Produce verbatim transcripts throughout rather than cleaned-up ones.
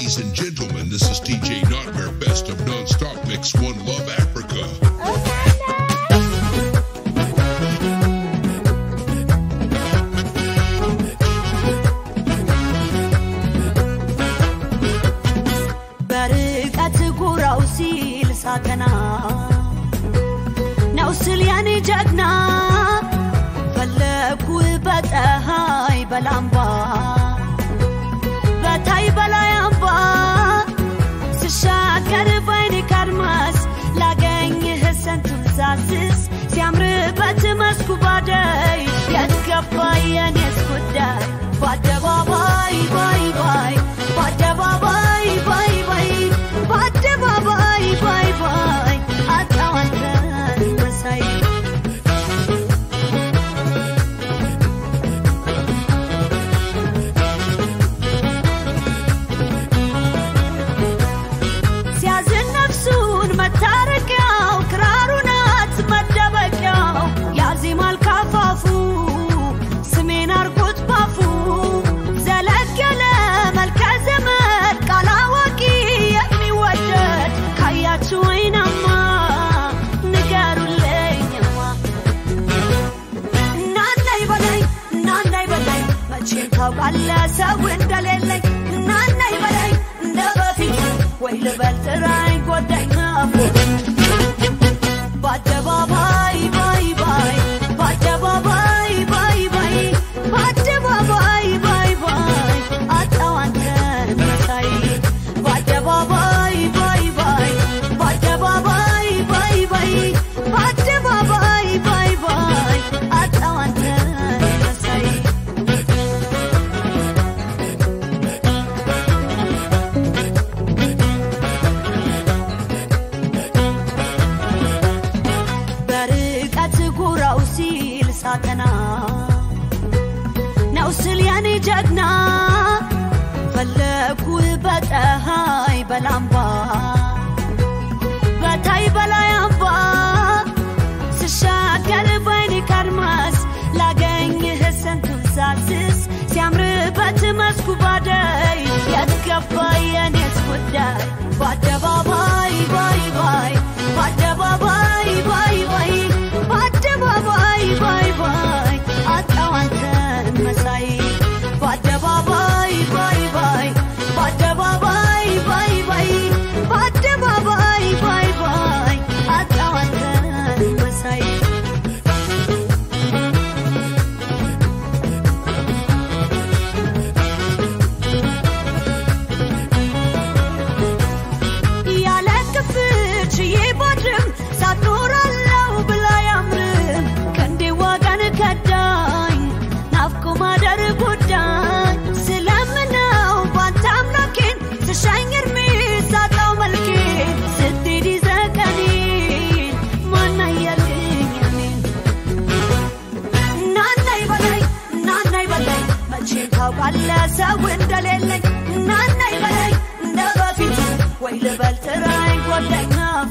Ladies and gentlemen, this is D J Nightmare, best of non-stop mix. One love Africa. برقت قراوسي لساتنا نوصل يعني جدنا فلكو بتهاي بلامبا بتاي بلايامبا سشاكر بيني كرماس لاغني حسن تزاسس سيامر بتمسكو باداي يتكفى ينس كداي بادبا باي باي باي بادبا باي باي باي بادبا باي باي باي اتوانتن مساي على سوين دليلي نانا يبلاي نبافي ويل بالتراي قدينا بادبا باي باي باي بادبا باي باي باي بادبا باي باي باي اتوانتن مساي بادبا باي باي باي بادبا باي باي باي بادبا باي باي باي اتوانتن مساي ساتنا نوصل يعني جدنا فلكو بتهاي بلامبا بتاي بلايامبا سشاكر بيني كرماس لاغني حسن تزاسس سيامر بتمسكو باداي يتكفى ينس كداي بادبا باي باي باي بادبا باي باي باي بادبا باي باي باي اتوانتن مساي بادبا باي باي باي بادبا باي باي باي بادبا باي باي باي اتوانتن مساي يا لك فيش يبدم ساتور الله بلا يمرم كندي واغن كداي نافكو مادر غداي سلامناو بانتام لكن سشاير مي ساتاو ملكين ستيدي زكانين مانا يلين يمين ناناي بلاي ناناي بلاي ماشي كاوغالا ساوين دليلي ناناي بلاي نبافي ويل بالتراي قدينا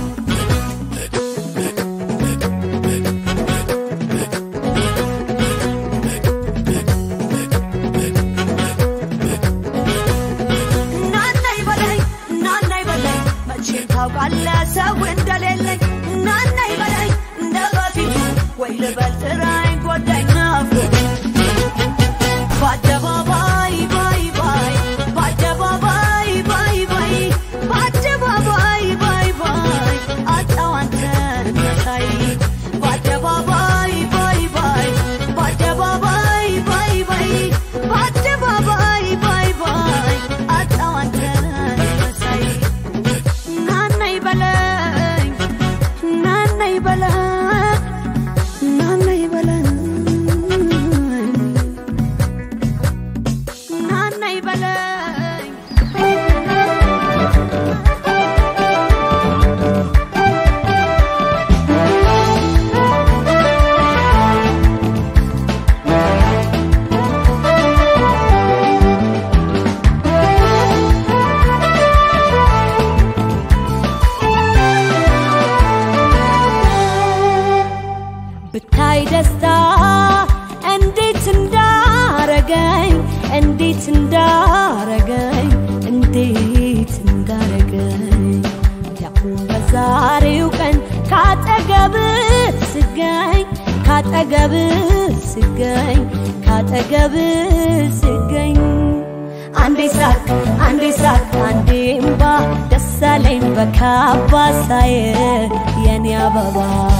على سوين دليلي نانا يبلاي نبافي ويل بالتراي قدينا بادبا باي باي باي بادبا باي باي باي بادبا باي باي باي اتوانتن مساي بادبا باي باي باي بادبا باي باي باي بادبا باي باي باي اتوانتن مساي نانا يبلاي نانا يبلاي نانا يبلاي نانا يبلاي بتاي دستا انديت اندارغاي انديت اندارغاي እንዴት እንዳረገኝ ያሁን በዛሬው ቀን ካጠገብ ስገኝ ካጠገብ ስገኝ ካጠገብ ስገኝ አንዴ ሳቅ አንዴ ሳቅ አንዴ እምባ ደሳለኝ በካባ ሳየ የኔ አበባ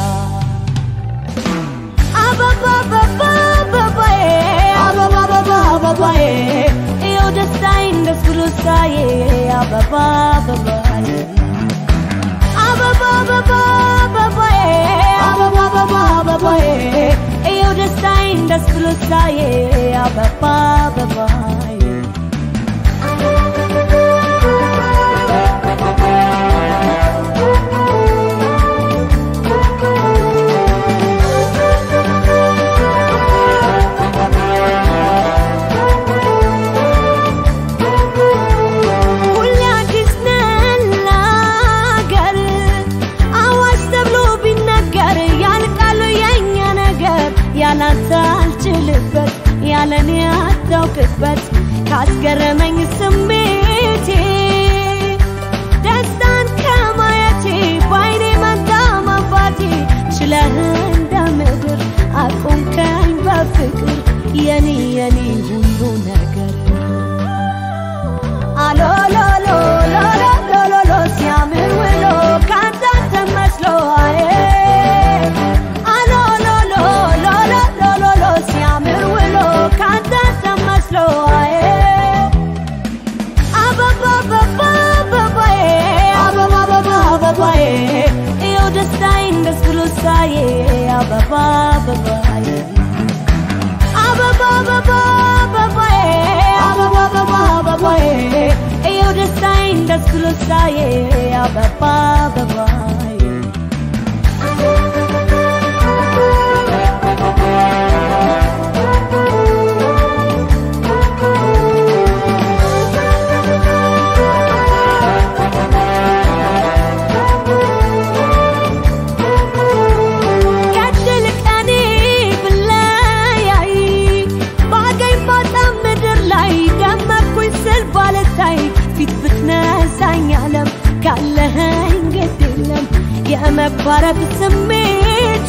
አበባ አበባ አበባዬ አበባ አበባ አበባዬ ይኸው ደስታዬን ደስ ብሎ ሳየ አበባ አበባዬ አበባ አበባ አበባዬ አበባ አበባ አበባዬ ይኸው ደስታዬን ደስ ብሎ ሳየ አበባ አበባዬ ያላንታልችልበት ያለኔ አታውቅበት ካስገረመኝ ስሜቴ ደስታን ከማየቴ ባይኔ መጣ ማባቴ ችለህ እንደምድር አቆምከኝ በፍቅር የኔ የኔ ሁሉ ነገር አሎሎሎ ሎሎሎ ሲያምር ውሎ ካንተ ተመስሎ አዬ ይኸው ደስታዬን ደስ ብሎ ሳየ አበባ አበባዬ አበባ አበባ አበባዬ አበባ አበባ አበባዬ ይኸው ደስታዬን ደስ ብሎ ሳየ አበባ አበባዬ ካለኸኝ ግድለም የመባረክ ስሜቱ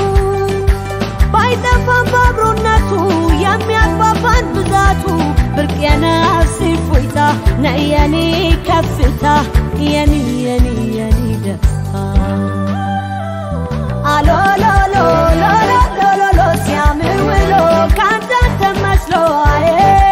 ባይጠፋም ባብሮነቱ የሚያግባባን ብዛቱ ብርቅ የነፍሴ ፎይታ ነይ የኔ ከፍታ የኔ የኔ የኔ ደስታ አሎሎሎ ሎሎሎ ሲያምር ውሎ ካንተ ተመስሎ አዬ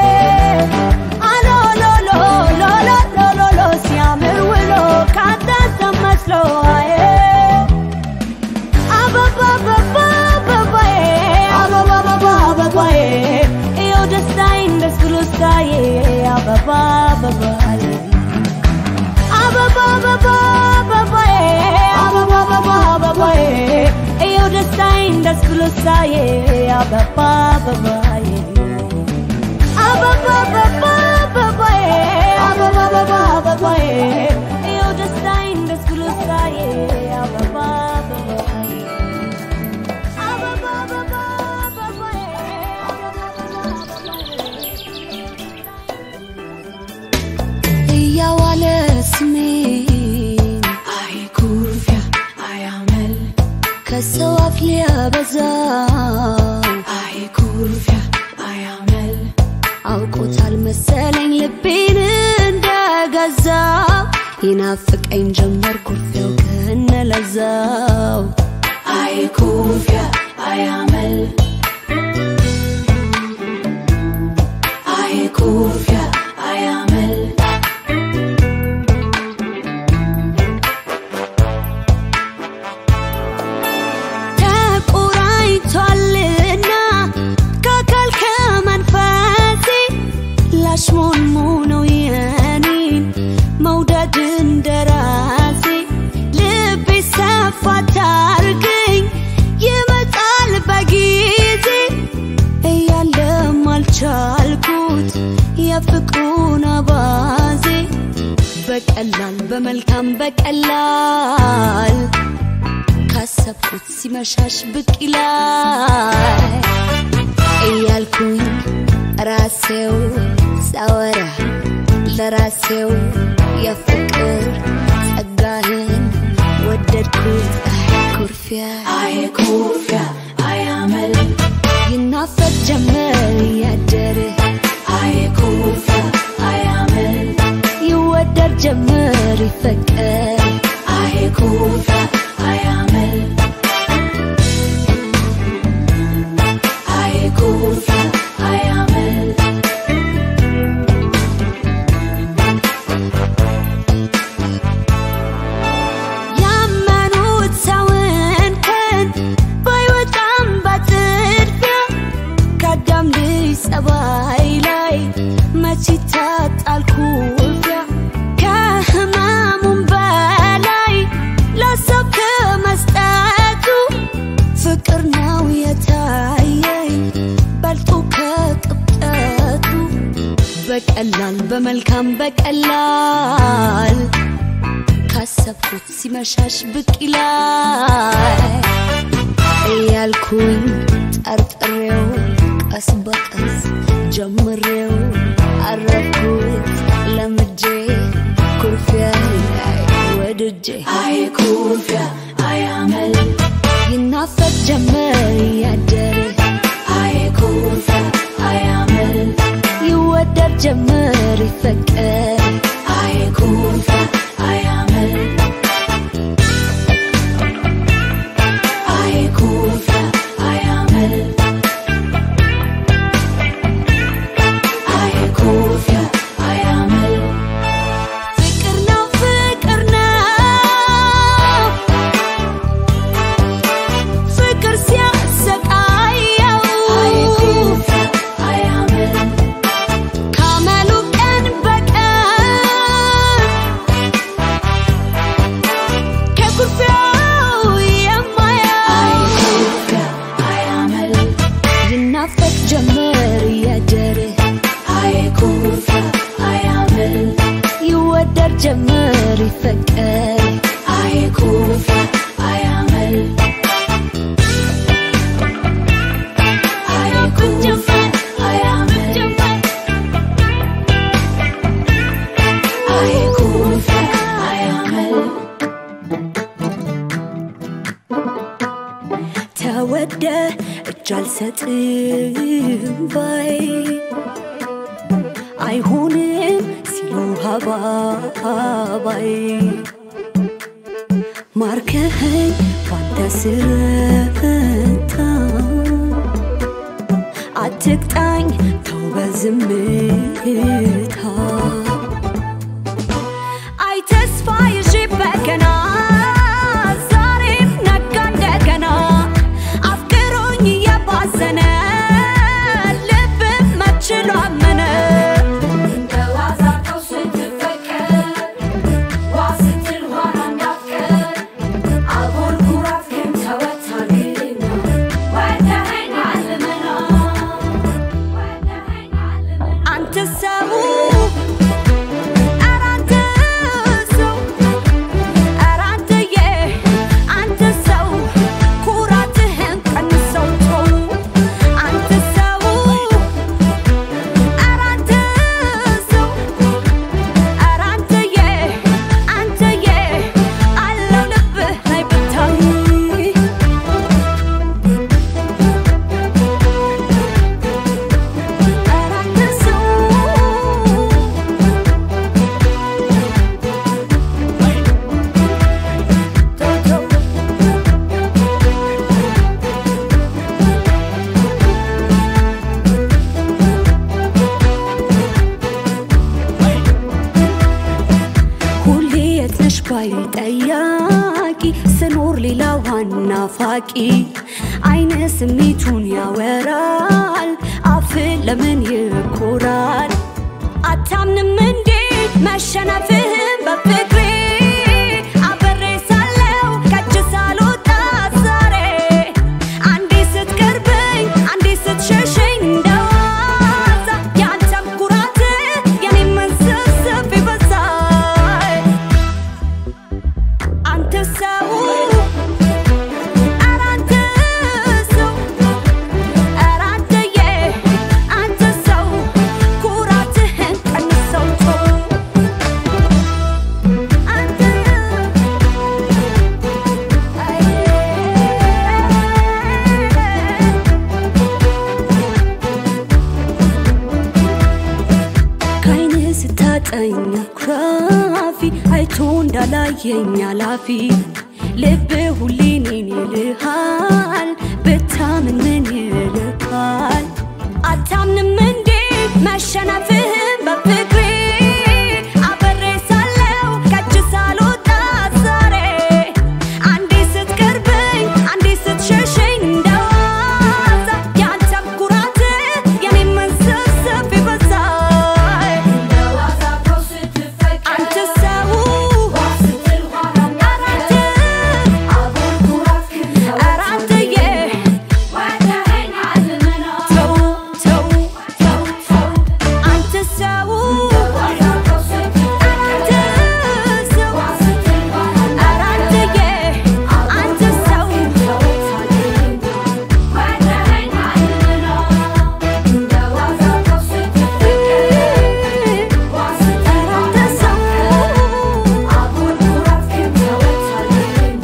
Ababa ababa ababa ababa ababa ababa ababa ababa eyo design das blusaye ababa ababa ababa ababa ababa ababa ababa ababa eyo design das blusaye ababa ababa كسواف لي أبزا أي كورفيا أي عمل أوقات المسالين لبين دا غزا ينافق أين جمر كورفيا وكهن لزاو أي كورفيا أي عمل أي كورفيا أي عمل شمون مونو يانين مودد دراسي لبي سفا تارقي يمتال بقيتي يالم الشالكوت يفكرون بازي بقلال بملكم بقلال كسبت سيمشاش بقلال يالكوين راسيو ساورا ለራሴው የፍቅር ጸጋህን ወደድኩት ኩርፊያ አይ ኩርፊያ አይ አመል ይናፈቅ ጀመር ያደረ አይ ኩርፊያ አይ አመል ይወደድ ጀመር ይፈቀር አይ ኩርፊያ አይ አመል አይ ኩርፊያ አይ አመል ሰባይ ላይ መቺታ ጣልኩልያ ከህማሙን በላይ ለሰብ ከመስጠቱ ፍቅር ነው የታየኝ በልጦ ከቅብጠቱ በቀላል በመልካም በቀላል ካሰብኩት ሲመሻሽ ብቅ ይላል እያልኩኝ ጠርጥሬው ቀስ በቀስ ጀምሬው አረፍኩት ለምጄ ኩርፊያ ወድጄ አይ ኩርፊያ አይ አመል ይናፈቅ ጀመር ያደረ አይ ኩርፊያ አይ አመል ይወደድ ጀመር ይፈቀር አይ ኩርፊያ አይ አመል አይ ኩርፊያ አይ አመል ኩርፊያ አይ አመል ፍቅር ነው ፍቅር ነው ፍቅር ሲያሰቃየው አይ ኩርፊያ አይ አመል ካመሉ ቀን በቀን ከኩርፊያው የማያው አይ ኩርፊያ አይ አመል ይናፈቅ ጀመር ያደረ አይ ኩርፊያ አይ አመል ይወደድ ጀመር ይፈቀር አይ ኩርፊያ አይ አመል አይ ኩርፊያ አይ አመል አይ ኩርፊያ አይ አመል ተወደ እጅ አልሰጥም ባይ አይሆንም ሲሉ ሀባባይ ማርከኸኝ ባንተ ስረታ አትቅጣኝ ተው በዝምታ አይ ተስፋ ይዤ በገና ዛሬም ነጋ እንደገና አፍቅሮኝ የባዘነ ልብም መችሎ አመነ ጠያቂ ስኖር ሌላው ናፋቂ አይነ ስሜቱን ያወራል አፍ ለምን ይኮራል አታምንም እንዴ መሸነፍህን በፍቅሬ አበሬ ሳለው ከእጅ ሳልወጣ ዛሬ አንዴ ስትቀርበኝ አንዴ ስትሸሸኝ እንደዋዛ ያንተም ኩራት የኔም መንሰብሰብ ይበዛል አንተ ሰው Oh የሰጠኝ ኩራፊ አይቶ እንዳላየኝ አላፊ ልብ ሁሌ እኔን ይልሃል ብታምን ምን ይልካል አታምንም እንዴ መሸነፍህን በፍቅሬ አብሬ ሳለው ከእጅ ሳልወጣ ዛሬ አንዴ ስትቀርበኝ አንዴ ስትሸሸኝ እንደዋዛ ያንተም ኩራት የኔም መንሰብሰብ ይበዛል እንደዋዛ እኮ ስትፈቀድ አንተ ሰው ስትል ኋላ አራንተ አጉል ኩራት አራንተዬ ወደኸኝ አልመና ተው ተው ተው ተው አንተ ሰው እንደዋዛ እኮ ስትፈቀድ አንተ ሰው ስትል ኋላ አራንተዬ አንተ ሰው ወደኸኝ አልመና እንደዋዛ እኮ ስትፈቀድ አራንተ ሰው አጉል ኩራት ወደኸኝ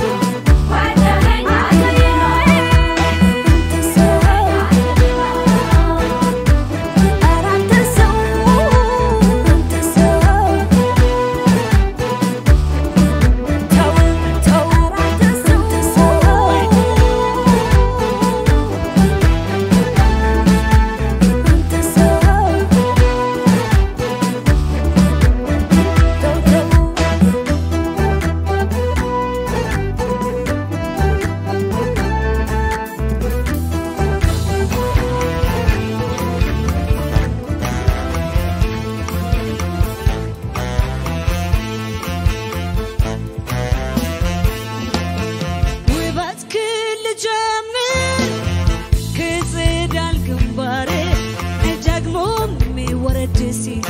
ውበት ክል ጀምር ከጽዳል ግንባሬ ደግሞ የሚወረድ ሲል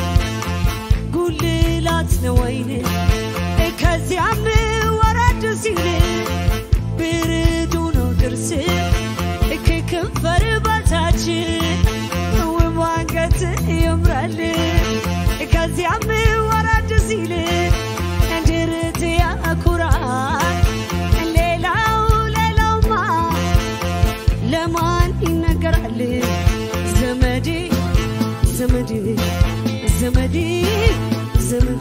ጉልላት ነው ወይኔ ከዚያም ወረድ ሲል ብርዱ ነው ድርስ ከከንፈር በታች ውብ አንገት ያምራል ከዚያም ወረድ ሲል ድርት ያኩራል ሌላው ሌላውማ ለማን ይነገራል ዘመዴ ዘመዴ ዘመዴ ዘመዴ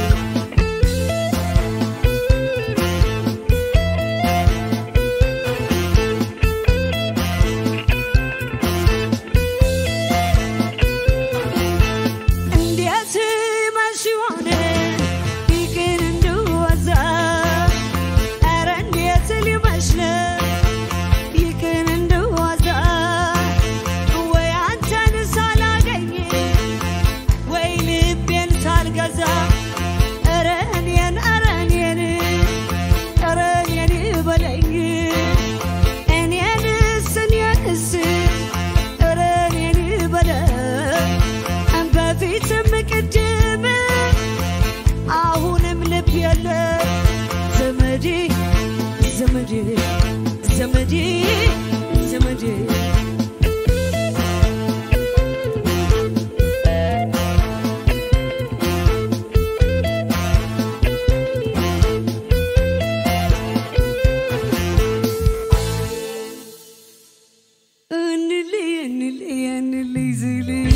እንዴት መሽ ሆነ ይቅር እንደዋዛ ኧረ እንዴት ሊመሽ ነው ይቅር እንደዋዛ ወይ አንተን ሳላገኝ ወይ ልቤን ሳልገዛ ኧረ እኔን ኧረ እኔን ኧረ እኔን በለኝ እኔንስ እኔንስ ኧረ እኔን በለኝ በፊትም ቅድም አሁንም ልብ የለ ዘመዴ ዘመዴ ዘመዴ ዘመዴ እንልይ እንልይ እንልይ ዝልይ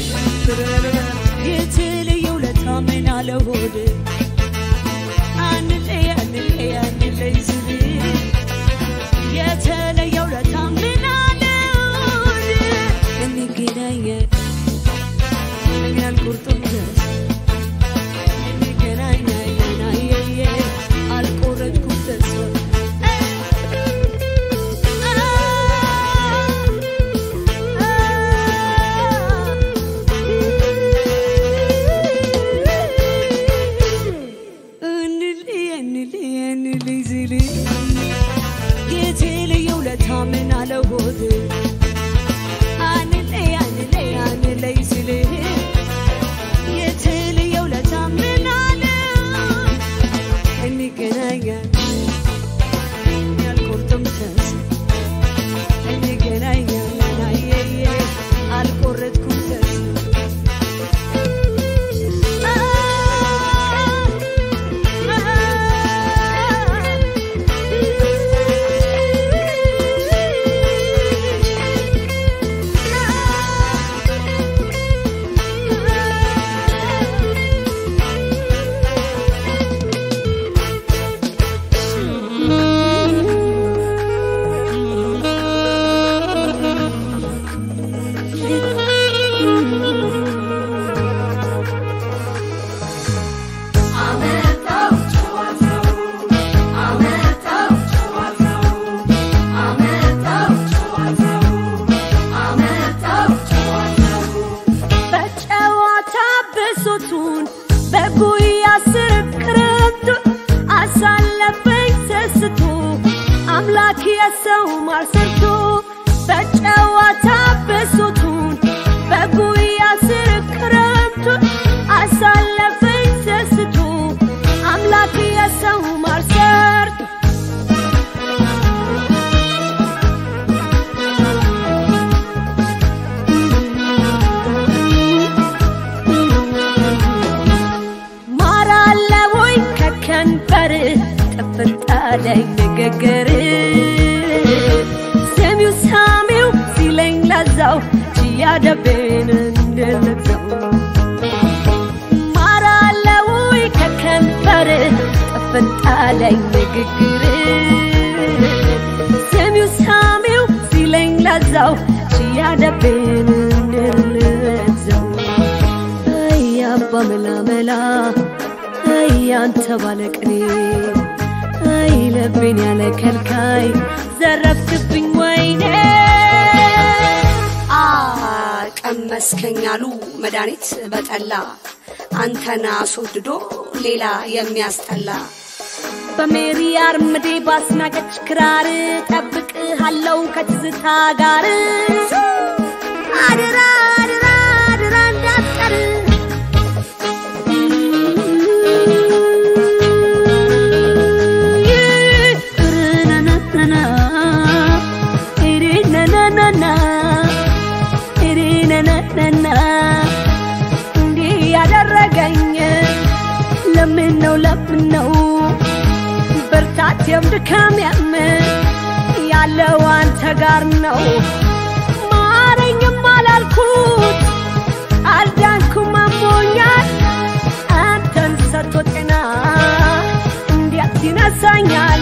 የተለየው ለታመን አለሆድ አንልይ አንልይ አንልይ ዝልይ የተለየው ለታመን አለሆድ እንገናኝ እኛን ቁርጡም ድረስ እንገናኝ ናየየ አልቆረጥኩም ተስፋ ብሶቱን በጉያ ስር ክረምቱን አሳለፈኝ ሰስቶ አምላክ የሰው ማር ሰርቶ በጨዋታ ብሶቱን በጉያ ስር ክረምቱን አሳለፈኝ ሰስቶ አምላክ የሰው ማር ሰርቶ ጥፍጣለኝ ንግግር ሰሚው ሳሚው ሲለኝ ለዛው ያደበን እንደለዛው ማራለው ከከንፈር ጥፍጣለኝ ንግግር ሰሚው ሳሚው ሲለኝ ለዛው ያደበን እንደለዛው አያባ መላመላ አያንተ ባለቅኔ አይ ለብኝ ያለ ከልካይ ዘረፍክብኝ ወይኔ አ ቀመስከኛሉ መድኃኒት በጠላ አንተና አስወድዶ ሌላ የሚያስጠላ በሜሪ አርምዴ ባስናቀች ክራር ጠብቅሃለው ከትዝታ ጋር አድራ አድራ አድራ እንዳትቀር ለምን ነው ለምን ነው በርታቴም ድካም ያም ያለው አንተ ጋር ነው ማረኝም አላልኩት አልዳንኩም አሞኛል አንተን ሰጥቶ ጤና እንዴት ይነሳኛል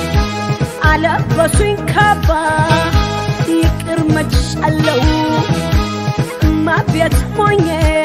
አለበሱኝ ካባ ይቅር መችሻለው ማቤት ሞኜ